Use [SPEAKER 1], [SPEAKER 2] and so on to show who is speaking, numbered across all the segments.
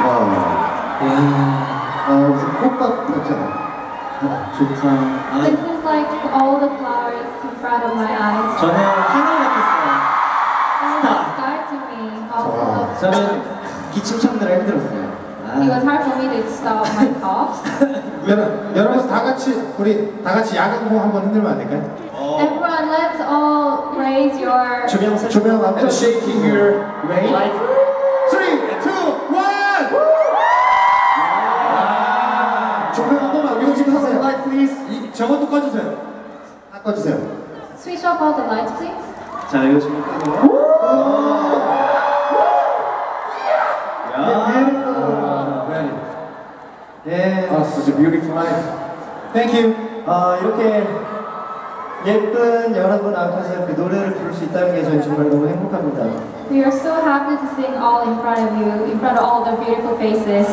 [SPEAKER 1] 무슨 꽃밭 같잖아. 좋다.
[SPEAKER 2] This is like all the flowers in front of my eyes.
[SPEAKER 3] 저는 하늘 같았어요.
[SPEAKER 2] All sky to me. All of
[SPEAKER 3] 저는 기침 참느라 힘들었어요.
[SPEAKER 2] It was hard for me to stop my coughs.
[SPEAKER 1] 여러분 우리 다 같이 야광봉 한번 흔들면 안 될까요?
[SPEAKER 2] Everyone, let's all raise your
[SPEAKER 1] 조명 앞에
[SPEAKER 3] shaking your
[SPEAKER 1] right. 3, 2, 1. 조명 한 번만 요즘하세요. Light please. 저것도 꺼주세요. 다 꺼주세요.
[SPEAKER 2] switch off all the lights, please.
[SPEAKER 3] 자, 이거 지금 끄고.
[SPEAKER 1] Such a beautiful night. Thank you.
[SPEAKER 4] 이렇게 예쁜 여러분 앞에서 그 노래를 부를 수 있다는 게 저는 정말 너무 행복합니다.
[SPEAKER 2] We are so happy to sing all in front of you, in front of all the beautiful faces.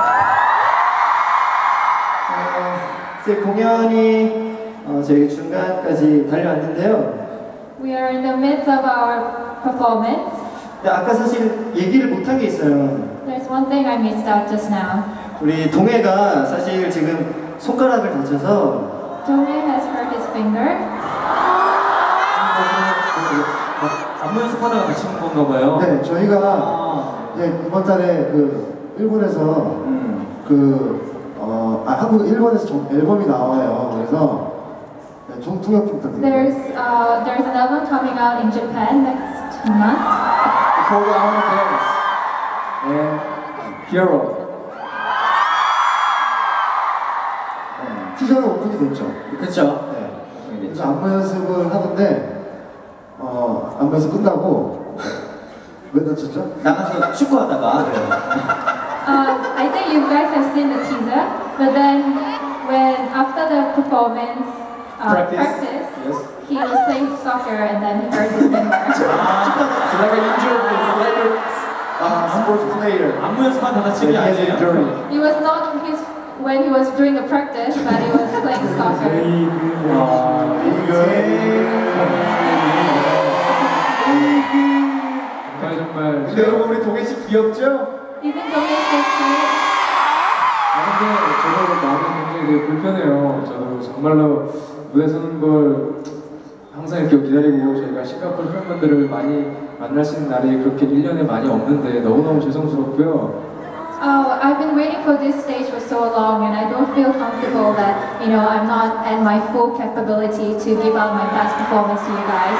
[SPEAKER 4] 이제 공연이 저희 중간까지 달려왔는데요.
[SPEAKER 2] We are in the midst of our performance.
[SPEAKER 4] 근데 아까 사실 얘기를 못한 게 있어요.
[SPEAKER 2] There's one thing I missed out just now.
[SPEAKER 4] 우리 동해가 사실 지금 손가락을 다쳐서
[SPEAKER 2] Donghae has hurt his finger.
[SPEAKER 3] 안무 연습하다가 다친 건가 봐요.
[SPEAKER 1] 네, 저희가 이번 달에 그 일본에서 한국 일본에서 앨범이 나와요. 그래서 좀 통역 좀 부탁드립니다.
[SPEAKER 2] There's an album coming out in Japan next month.
[SPEAKER 1] Called Our Dance and Hero. 티저는 오픈이 됐죠.
[SPEAKER 3] 그렇죠.
[SPEAKER 1] 네. 그래서 안무 연습을 하는데 안무 연습 끝나고 왜 다쳤죠?
[SPEAKER 3] 나가서 축구하다가.
[SPEAKER 2] I think you guys have seen the teaser, but then when after the performance practice,
[SPEAKER 1] Yes.
[SPEAKER 2] he was playing soccer and then he hurt his finger.
[SPEAKER 1] So like an injured sports player.
[SPEAKER 3] 안무 연습한 다친 게 아니에요.
[SPEAKER 2] He was not when he was doing the practice, but he was playing soccer.
[SPEAKER 1] 정말. 근데 여러분 우리 동해 씨 귀엽죠?
[SPEAKER 2] Isn't Donghae so cute?
[SPEAKER 5] 근데 저도 마음이 굉장히 되게 불편해요. 저도 정말로 무대 서는 걸 항상 이렇게 기다리고 저희가 싱가포르 팬분들을 많이 만날 수 있는 날이 그렇게 1년에 많이 없는데 너무너무 죄송스럽고요.
[SPEAKER 2] I've been waiting for this stage for so long, and I don't feel comfortable that I'm not at my full capability to give out my best performance to you guys.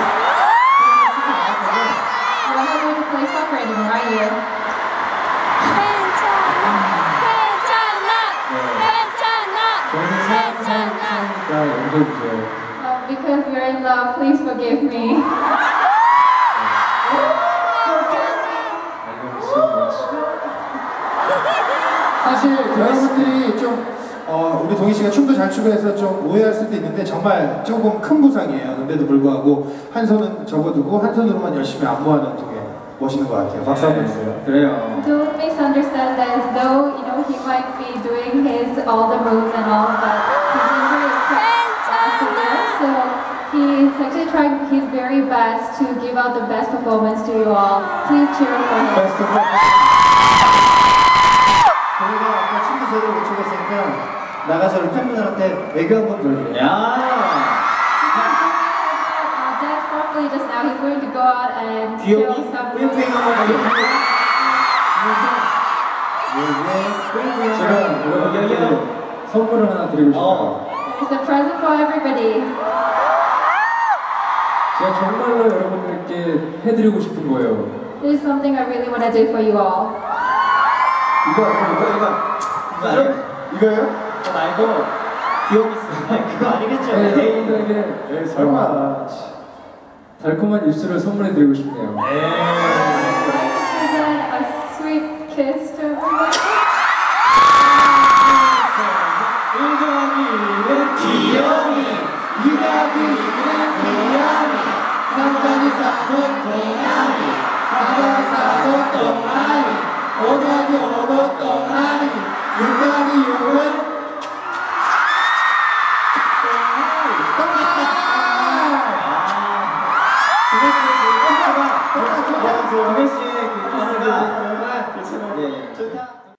[SPEAKER 2] I'm not going to play soccer anymore, are you?
[SPEAKER 5] 저희는 사랑하니까 용서해주세요.
[SPEAKER 2] Because we're in love, please forgive me.
[SPEAKER 1] 사실 여러분들이 좀 우리 동희 씨가 춤도 잘 추고 해서 좀 오해할 수도 있는데 정말 조금 큰 부상이에요. 근데도 불구하고 한 손은 접어두고 한 손으로만 열심히 안무하는 되게 멋있는 것 같아요. 박수 한번 주세요.
[SPEAKER 3] 그래요.
[SPEAKER 2] Don't misunderstand that as though he might be doing all the moves and all, but his injury is severe, so he's actually trying his very best to give out the best performance to you all. Please cheer for him.
[SPEAKER 1] Best of luck.
[SPEAKER 4] 저희가 아까 춤도 제대로 못 추겠으니까 나가서 우리 팬분들한테 애교 한번 보여드려요.
[SPEAKER 2] Dance properly just now. He's going to go out and
[SPEAKER 3] 귀여운
[SPEAKER 2] kill some.
[SPEAKER 3] 뿌잉뿌잉 한번
[SPEAKER 5] 제가 여러분들께 선물을 하나 드리고 싶어요.
[SPEAKER 2] It's a present for everybody.
[SPEAKER 5] 제가 정말로 여러분들께 해드리고 싶은 거예요.
[SPEAKER 2] This is something I really want to do for you all.
[SPEAKER 1] 이거예요?
[SPEAKER 3] 저 말고 기억이 있어요. 그거 아니겠죠?
[SPEAKER 5] 여러분들에게
[SPEAKER 1] 설마
[SPEAKER 5] 달콤한 입술을 선물해드리고 싶네요.
[SPEAKER 2] Present a sweet kiss to everybody.
[SPEAKER 3] 1 더하기 1은 귀요미, 2 더하기 2는 귀요미, 3 더하기 3은 동아리, 4 더하기 4도 동아리, 5 더하기 5도 동아리, 6 더하기 6은 동아리! 동아리 씨의 그 가사가 정말 좋다.